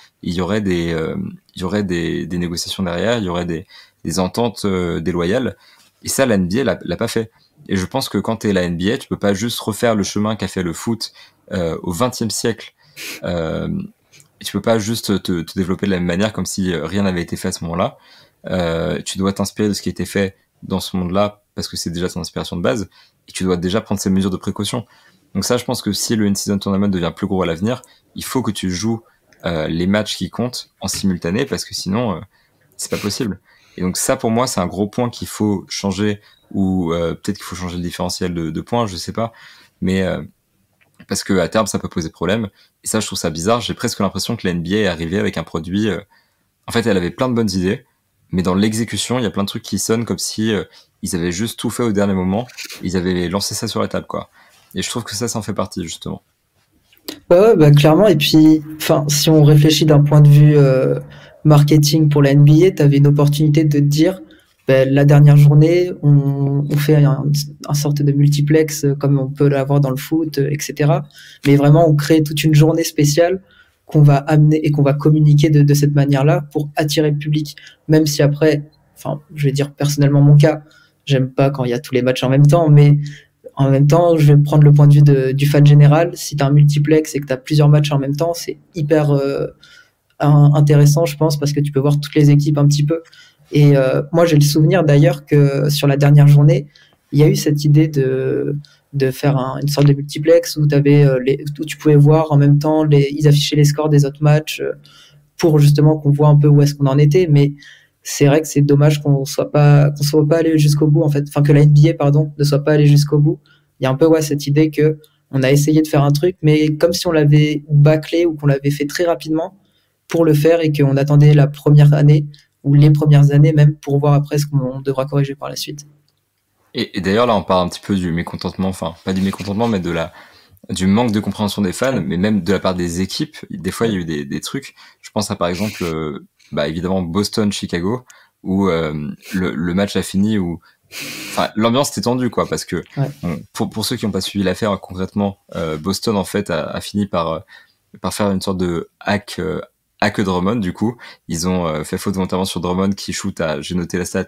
[SPEAKER 1] Il y aurait des négociations derrière, il y aurait des ententes déloyales. Et ça, la NBA l'a pas fait. Et je pense que quand t'es la NBA, tu peux pas juste refaire le chemin qu'a fait le foot au XXe siècle. Euh, et tu peux pas juste te développer de la même manière comme si rien n'avait été fait à ce moment-là. Tu dois t'inspirer de ce qui a été fait dans ce monde-là parce que c'est déjà ton inspiration de base et tu dois déjà prendre ces mesures de précaution. Donc ça, je pense que si le In-Season Tournament devient plus gros à l'avenir, il faut que tu joues les matchs qui comptent en simultané parce que sinon, c'est pas possible. Et donc ça, pour moi, c'est un gros point qu'il faut changer ou peut-être qu'il faut changer le différentiel de points, je sais pas. Mais parce que à terme, ça peut poser problème. Et ça, je trouve ça bizarre. J'ai presque l'impression que la NBA est arrivée avec un produit. En fait, elle avait plein de bonnes idées, mais dans l'exécution, il y a plein de trucs qui sonnent comme si ils avaient juste tout fait au dernier moment. Ils avaient lancé ça sur la table, quoi. Et je trouve que ça en fait partie, justement.
[SPEAKER 2] Ouais, bah, clairement. Et puis, enfin, si on réfléchit d'un point de vue marketing pour la NBA, tu avais une opportunité de te dire, ben, la dernière journée, on fait un sorte de multiplex comme on peut l'avoir dans le foot, etc. Mais vraiment, on crée toute une journée spéciale qu'on va amener et qu'on va communiquer de cette manière-là pour attirer le public. Même si après, enfin, je vais dire personnellement mon cas, j'aime pas quand il y a tous les matchs en même temps, mais en même temps, je vais prendre le point de vue du fan général. Si tu as un multiplex et que tu as plusieurs matchs en même temps, c'est hyper intéressant, je pense, parce que tu peux voir toutes les équipes un petit peu. Et moi, j'ai le souvenir d'ailleurs que sur la dernière journée, il y a eu cette idée de faire une sorte de multiplex où, où tu pouvais voir en même temps, ils affichaient les scores des autres matchs pour justement qu'on voit un peu où est-ce qu'on en était. Mais c'est vrai que c'est dommage qu'on soit pas allé jusqu'au bout en fait, enfin que la NBA pardon ne soit pas allé jusqu'au bout. Il y a un peu cette idée que on a essayé de faire un truc, mais comme si on l'avait bâclé ou qu'on l'avait fait très rapidement pour le faire et qu'on attendait la première année ou les premières années même pour voir après ce qu'on devra corriger par la suite.
[SPEAKER 1] Et d'ailleurs, là, on parle un petit peu du mécontentement, enfin, pas du mécontentement, mais du manque de compréhension des fans, mais même de la part des équipes. Des fois, il y a eu des trucs. Je pense à, par exemple, évidemment, Boston-Chicago, où le match a fini, où enfin, l'ambiance était tendue, quoi, parce que pour ceux qui n'ont pas suivi l'affaire, concrètement, Boston, en fait, a fini par faire une sorte de hack Drummond, du coup. Ils ont fait faute volontairement sur Drummond qui shoot à, j'ai noté la stat,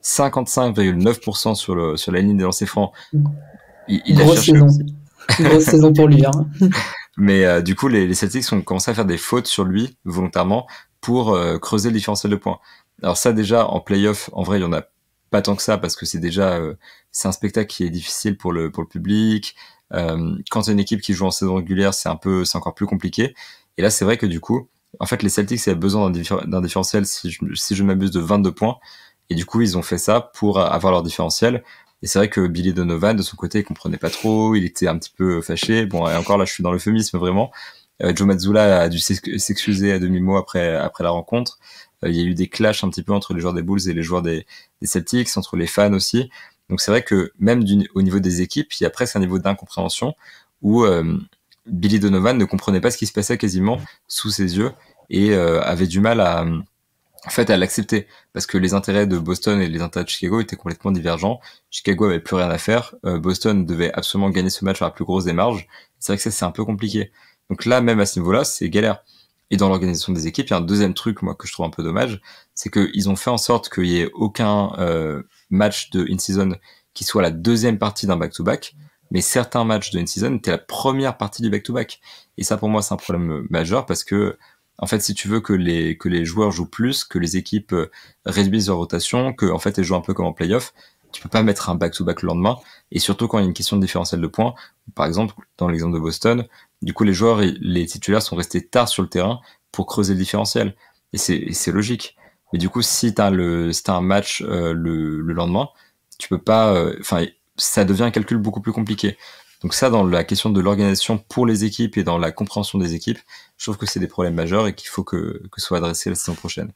[SPEAKER 1] 55,9% sur la ligne des lancers francs. Il a
[SPEAKER 2] Grosse
[SPEAKER 1] cherché
[SPEAKER 2] saison.
[SPEAKER 1] aussi.
[SPEAKER 2] Grosse saison pour lui. Hein.
[SPEAKER 1] Mais du coup, les Celtics ont commencé à faire des fautes sur lui volontairement pour creuser le différentiel de points. Alors ça déjà en playoff, en vrai, il y en a pas tant que ça parce que c'est un spectacle qui est difficile pour le public. Quand c'est une équipe qui joue en saison régulière, c'est encore plus compliqué. Et là, c'est vrai que du coup, en fait, les Celtics avaient besoin d'un différentiel, si je m'abuse, de 22 points. Et du coup, ils ont fait ça pour avoir leur différentiel. Et c'est vrai que Billy Donovan, de son côté, il comprenait pas trop, il était un petit peu fâché. Bon, et encore là, je suis dans l'euphémisme vraiment. Joe Mazzulla a dû s'excuser à demi-mot après la rencontre. Il y a eu des clashs un petit peu entre les joueurs des Bulls et les joueurs des Celtics, entre les fans aussi. Donc c'est vrai que même au niveau des équipes, il y a presque un niveau d'incompréhension où Billy Donovan ne comprenait pas ce qui se passait quasiment sous ses yeux et avait du mal à l'accepter parce que les intérêts de Boston et les intérêts de Chicago étaient complètement divergents. Chicago avait plus rien à faire. Boston devait absolument gagner ce match à la plus grosse des marges. C'est vrai que ça, c'est un peu compliqué. Donc là, même à ce niveau-là, c'est galère. Et dans l'organisation des équipes, il y a un deuxième truc, moi, que je trouve un peu dommage, c'est qu'ils ont fait en sorte qu'il y ait aucun match de in-season qui soit la deuxième partie d'un back-to-back, mais certains matchs de in-season étaient la première partie du back-to-back. Et ça, pour moi, c'est un problème majeur parce que en fait, si tu veux que les joueurs jouent plus, que les équipes réduisent leur rotation, que en fait elles jouent un peu comme en playoff, tu peux pas mettre un back-to-back le lendemain. Et surtout quand il y a une question de différentiel de points. Par exemple, dans l'exemple de Boston, du coup les joueurs et les titulaires sont restés tard sur le terrain pour creuser le différentiel. Et c'est logique. Mais du coup, si t'as un match le lendemain, tu peux pas. Enfin, ça devient un calcul beaucoup plus compliqué. Donc ça, dans la question de l'organisation pour les équipes et dans la compréhension des équipes, je trouve que c'est des problèmes majeurs et qu'il faut que soit adressé la saison prochaine.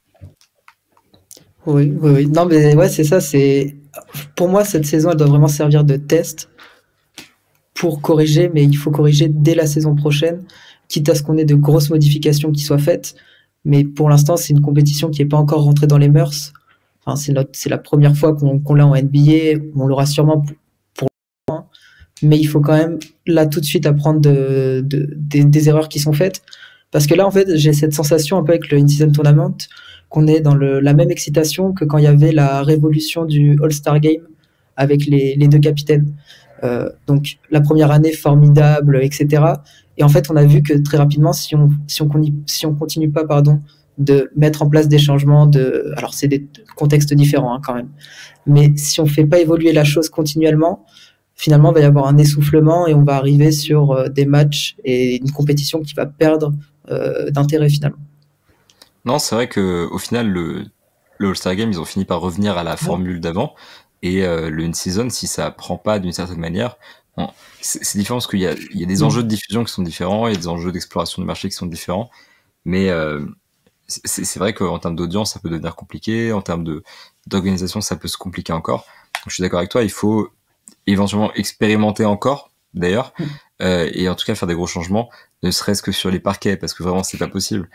[SPEAKER 2] Oui, oui, oui. Non, mais ouais, c'est ça. Pour moi, cette saison, elle doit vraiment servir de test pour corriger, mais il faut corriger dès la saison prochaine, quitte à ce qu'on ait de grosses modifications qui soient faites. Mais pour l'instant, c'est une compétition qui n'est pas encore rentrée dans les mœurs. Enfin, c'est la première fois qu'on l'a en NBA. On l'aura sûrement pour longtemps. Mais il faut quand même, là, tout de suite, apprendre des erreurs qui sont faites. Parce que là, en fait, j'ai cette sensation un peu avec le In-Season Tournament qu'on est dans la même excitation que quand il y avait la révolution du All-Star Game avec les deux capitaines. Donc la première année formidable, etc. Et en fait, on a vu que très rapidement, si on continue pas, pardon, de mettre en place des changements alors c'est des contextes différents hein, quand même, mais si on fait pas évoluer la chose continuellement, finalement, il va y avoir un essoufflement et on va arriver sur des matchs et une compétition qui va perdre d'intérêt finalement.
[SPEAKER 1] Non, c'est vrai que au final, le All-Star Game, ils ont fini par revenir à la formule d'avant. Et le in-season, si ça prend pas d'une certaine manière, c'est différent parce qu'il y a des enjeux de diffusion qui sont différents, il y a des enjeux d'exploration du marché qui sont différents. Mais c'est vrai qu'en termes d'audience, ça peut devenir compliqué. En termes d'organisation, ça peut se compliquer encore. Donc, je suis d'accord avec toi, il faut éventuellement expérimenter encore d'ailleurs, et en tout cas faire des gros changements, ne serait-ce que sur les parquets, parce que vraiment c'est pas possible.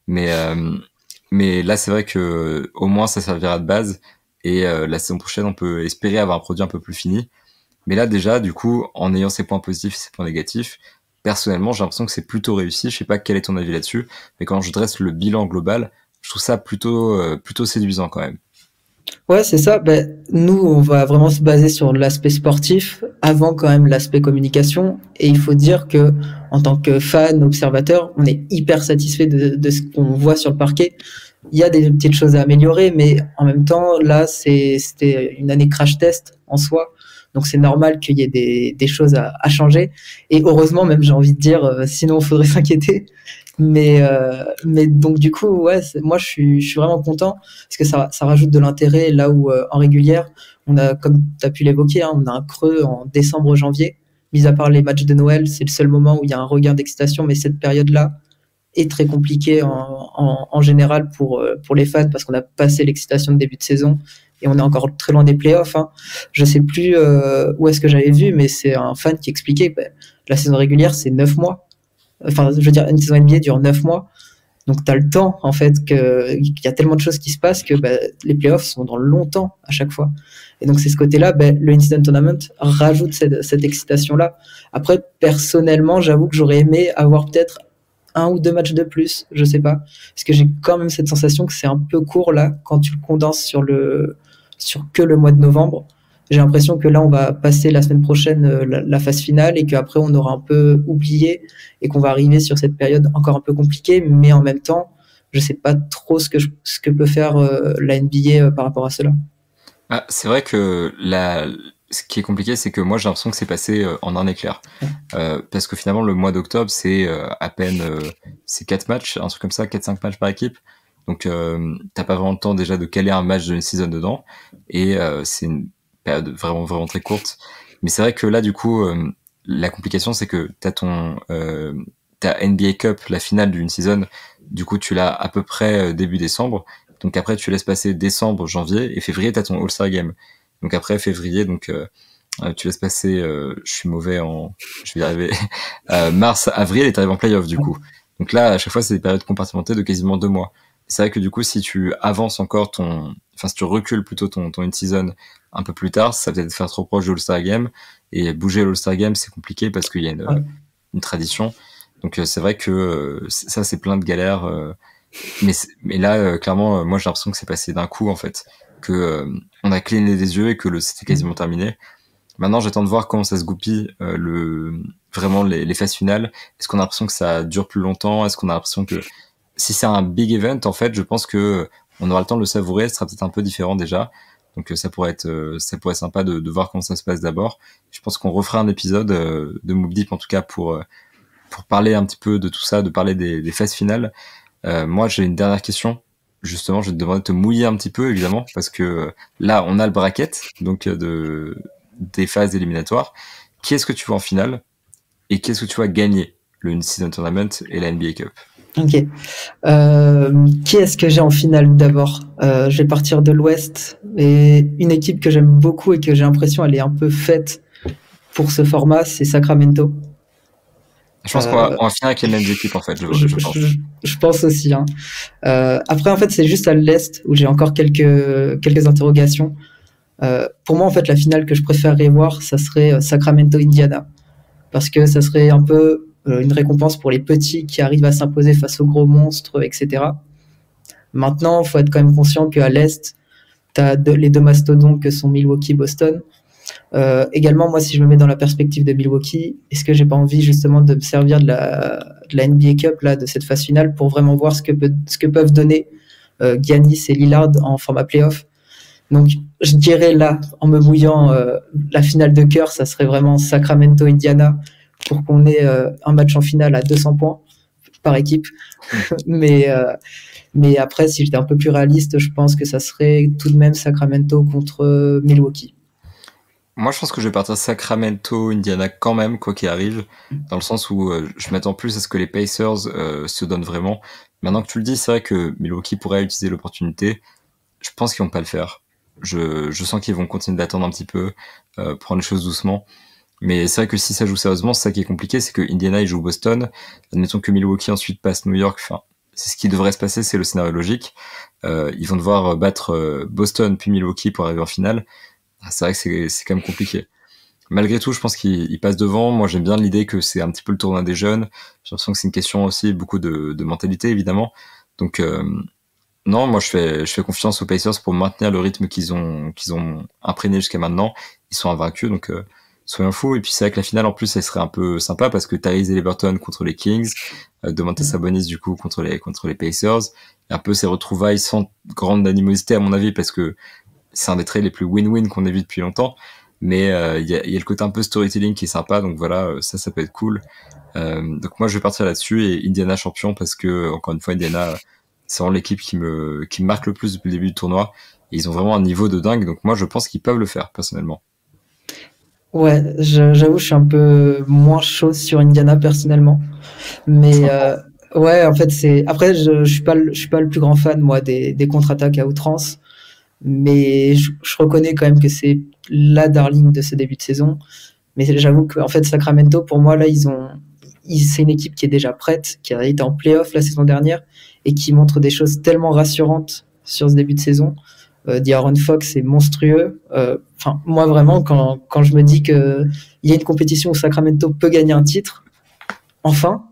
[SPEAKER 1] Mais là c'est vrai que au moins ça servira de base, et la saison prochaine on peut espérer avoir un produit un peu plus fini. Mais là déjà du coup en ayant ses points positifs et ses points négatifs, personnellement j'ai l'impression que c'est plutôt réussi. Je sais pas quel est ton avis là-dessus, mais quand je dresse le bilan global, je trouve ça plutôt séduisant quand même.
[SPEAKER 2] Ouais, c'est ça. Ben, nous, on va vraiment se baser sur l'aspect sportif avant quand même l'aspect communication. Et il faut dire que, en tant que fan, observateur, on est hyper satisfait de ce qu'on voit sur le parquet. Il y a des petites choses à améliorer, mais en même temps, là, c'était une année crash test en soi. Donc c'est normal qu'il y ait des choses à changer. Et heureusement, même j'ai envie de dire, sinon il faudrait s'inquiéter. Mais donc du coup, ouais, moi je suis vraiment content parce que ça rajoute de l'intérêt là où en régulière, on a, comme tu as pu l'évoquer, hein, on a un creux en décembre-janvier. Mis à part les matchs de Noël, c'est le seul moment où il y a un regain d'excitation, mais cette période-là est très compliquée en général pour les fans parce qu'on a passé l'excitation de début de saison et on est encore très loin des playoffs. Hein. Je sais plus où est-ce que j'avais vu, mais c'est un fan qui expliquait que la saison régulière, c'est 9 mois. Enfin, je veux dire, une saison NBA dure 9 mois. Donc, tu as le temps, en fait, qu'il y a tellement de choses qui se passent que les playoffs sont dans longtemps à chaque fois. Et donc, c'est ce côté-là, le Incident Tournament rajoute cette excitation-là. Après, personnellement, j'avoue que j'aurais aimé avoir peut-être un ou deux matchs de plus, je sais pas. Parce que j'ai quand même cette sensation que c'est un peu court, là, quand tu le condenses sur que le mois de novembre. J'ai l'impression que là, on va passer la semaine prochaine la phase finale et qu'après, on aura un peu oublié et qu'on va arriver sur cette période encore un peu compliquée. Mais en même temps, je sais pas trop ce que peut faire la NBA par rapport à cela.
[SPEAKER 1] Ah, c'est vrai que ce qui est compliqué, c'est que moi j'ai l'impression que c'est passé en un éclair. Parce que finalement le mois d'octobre c'est à peine c'est 4 matchs, un truc comme ça, 4-5 matchs par équipe. Donc t'as pas vraiment le temps déjà de caler un match d'une season dedans. Et c'est une période vraiment vraiment très courte. Mais c'est vrai que là du coup la complication c'est que ta NBA Cup, la finale d'une season, du coup tu l'as à peu près début décembre. Donc après tu laisses passer décembre, janvier et février t'as ton All-Star Game. Donc après février, donc tu laisses passer, je suis mauvais je vais y arriver, mars, avril et t'arrives en playoff du coup. Donc là, à chaque fois, c'est des périodes compartimentées de quasiment 2 mois. C'est vrai que du coup, si tu avances encore si tu recules plutôt ton in-season un peu plus tard, ça va peut-être faire trop proche de l'All-Star Game. Et bouger l'All-Star Game, c'est compliqué parce qu'il y a une tradition. Donc c'est vrai que ça, c'est plein de galères. Mais là, clairement, moi, j'ai l'impression que c'est passé d'un coup, en fait. Que on a cligné des yeux et que c'était quasiment terminé. Maintenant, j'attends de voir comment ça se goupille, vraiment les phases finales. Est-ce qu'on a l'impression que ça dure plus longtemps? Est-ce qu'on a l'impression que si c'est un big event, en fait, je pense que on aura le temps de le savourer. Ce sera peut-être un peu différent déjà. Donc ça pourrait être sympa de voir comment ça se passe d'abord. Je pense qu'on refera un épisode de Moop Deep en tout cas pour parler un petit peu de tout ça, de parler des phases finales. Moi, j'ai une dernière question. Justement, je vais te demander de te mouiller un petit peu, évidemment, parce que là, on a le bracket, donc des phases éliminatoires. Qui est-ce que tu vois en finale et qui est-ce que tu vois gagner le In-Season Tournament et la NBA Cup?
[SPEAKER 2] Ok. Qui est-ce que j'ai en finale d'abord? Je vais partir de l'Ouest et une équipe que j'aime beaucoup et que j'ai l'impression elle est un peu faite pour ce format, c'est Sacramento.
[SPEAKER 1] Je pense qu'on va finir avec les mêmes équipes, en fait, je pense.
[SPEAKER 2] Je pense aussi. Hein. Après, en fait, c'est juste à l'Est où j'ai encore quelques interrogations. Pour moi, en fait, la finale que je préférerais voir, ça serait Sacramento-Indiana. Parce que ça serait un peu une récompense pour les petits qui arrivent à s'imposer face aux gros monstres, etc. Maintenant, il faut être quand même conscient qu'à l'Est, tu as les deux mastodontes que sont Milwaukee-Boston. Également, moi, si je me mets dans la perspective de Milwaukee, est-ce que j'ai pas envie justement de me servir de la NBA Cup, là, de cette phase finale, pour vraiment voir ce que peuvent donner Giannis et Lillard en format playoff. Donc, je dirais là, en me mouillant, la finale de cœur, ça serait vraiment Sacramento-Indiana pour qu'on ait un match en finale à 200 points par équipe. mais après, si j'étais un peu plus réaliste, je pense que ça serait tout de même Sacramento contre Milwaukee.
[SPEAKER 1] Moi, je pense que je vais partir Sacramento, Indiana quand même, quoi qu'il arrive, dans le sens où je m'attends plus à ce que les Pacers se donnent vraiment. Maintenant que tu le dis, c'est vrai que Milwaukee pourrait utiliser l'opportunité. Je pense qu'ils vont pas le faire. Je sens qu'ils vont continuer d'attendre un petit peu, prendre les choses doucement. Mais c'est vrai que si ça joue sérieusement, c'est ça qui est compliqué, c'est que Indiana il joue Boston. Admettons que Milwaukee ensuite passe New York. Enfin, c'est ce qui devrait se passer, c'est le scénario logique. Ils vont devoir battre Boston puis Milwaukee pour arriver en finale. C'est vrai que c'est quand même compliqué. Malgré tout, je pense qu'il passe devant. Moi, j'aime bien l'idée que c'est un petit peu le tournoi des jeunes. J'ai l'impression que c'est une question aussi beaucoup de mentalité, évidemment. Donc, non, moi, je fais confiance aux Pacers pour maintenir le rythme qu'ils ont imprégné jusqu'à maintenant. Ils sont invaincus, donc soyons fous. Et puis, c'est vrai que la finale, en plus, elle serait un peu sympa parce que Tyrese Haliburton contre les Kings, Domantas Sabonis, du coup, contre les Pacers. Et un peu ces retrouvailles sans grande animosité, à mon avis, parce que c'est un des traits les plus win-win qu'on ait vu depuis longtemps. Mais y a le côté un peu storytelling qui est sympa, donc voilà, ça peut être cool. Donc moi je vais partir là-dessus et Indiana champion parce que encore une fois Indiana c'est vraiment l'équipe qui me marque le plus depuis le début du tournoi et ils ont vraiment un niveau de dingue, donc moi je pense qu'ils peuvent le faire personnellement.
[SPEAKER 2] Ouais, j'avoue, je suis un peu moins chaud sur Indiana personnellement. Mais ouais, en fait, c'est. Après, je suis pas le plus grand fan, moi, des contre-attaques à outrance. Mais je reconnais quand même que c'est la darling de ce début de saison. Mais j'avoue que en fait, Sacramento, pour moi, là, c'est une équipe qui est déjà prête, qui a été en playoff la saison dernière et qui montre des choses tellement rassurantes sur ce début de saison. D'Aaron Fox est monstrueux. Enfin, moi, vraiment, quand je me dis qu'il y a une compétition où Sacramento peut gagner un titre, enfin,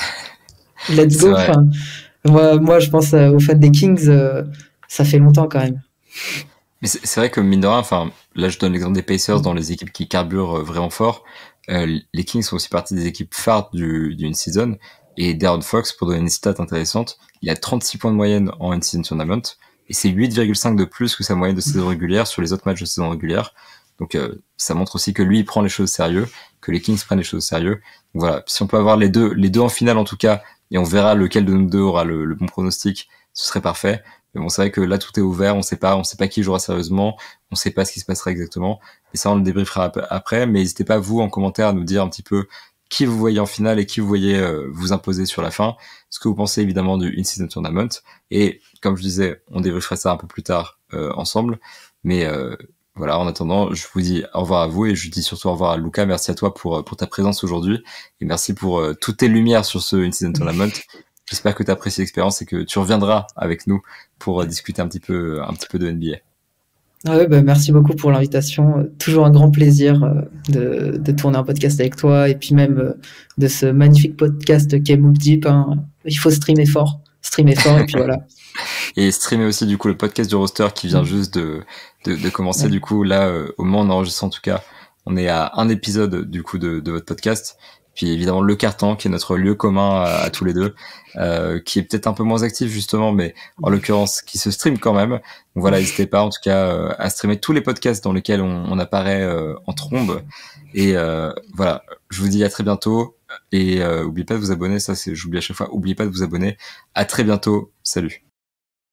[SPEAKER 2] let's
[SPEAKER 1] C'est
[SPEAKER 2] go.
[SPEAKER 1] vrai.
[SPEAKER 2] Enfin, moi, je pense aux fans des Kings, ça fait longtemps quand même.
[SPEAKER 1] Mais c'est vrai que mine de rien, enfin là je donne l'exemple des Pacers dans les équipes qui carburent vraiment fort. Les Kings font aussi partie des équipes phares d'une season. Et De'Aaron Fox, pour donner une stat intéressante, il a 36 points de moyenne en in-season tournament et c'est 8,5 de plus que sa moyenne de saison régulière sur les autres matchs de saison régulière. Donc ça montre aussi que lui il prend les choses au sérieux, que les Kings prennent les choses au sérieux. Donc voilà, si on peut avoir les deux en finale en tout cas, et on verra lequel de nous deux aura le bon pronostic, ce serait parfait. Mais bon, c'est vrai que là tout est ouvert, on sait pas qui jouera sérieusement, on sait pas ce qui se passera exactement. Et ça on le débriefera après, mais n'hésitez pas vous en commentaire à nous dire un petit peu qui vous voyez en finale et qui vous voyez vous imposer sur la fin, ce que vous pensez évidemment du in-season tournament. Et comme je disais, on débriefera ça un peu plus tard ensemble. Mais voilà, en attendant, je vous dis au revoir à vous et je dis surtout au revoir à Luca. Merci à toi pour ta présence aujourd'hui et merci pour toutes tes lumières sur ce in-season tournament. J'espère que tu as apprécié l'expérience et que tu reviendras avec nous pour discuter un petit peu de NBA.
[SPEAKER 2] Ah ouais, bah, merci beaucoup pour l'invitation. Toujours un grand plaisir de tourner un podcast avec toi et puis même de ce magnifique podcast qu'est Mook Deep, hein. Il faut streamer fort et puis voilà.
[SPEAKER 1] Et streamer aussi du coup le podcast du roster qui vient juste de commencer
[SPEAKER 2] Ouais.
[SPEAKER 1] du coup là au moment où on enregistre en tout cas. On est à un épisode du coup de votre podcast. Puis évidemment le carton qui est notre lieu commun à tous les deux, qui est peut-être un peu moins actif justement, mais en l'occurrence qui se stream quand même. Donc voilà, n'hésitez pas en tout cas à streamer tous les podcasts dans lesquels on apparaît en trombe. Et voilà, je vous dis à très bientôt. Et oubliez pas de vous abonner, ça c'est j'oublie à chaque fois, oubliez pas de vous abonner. À très bientôt, salut.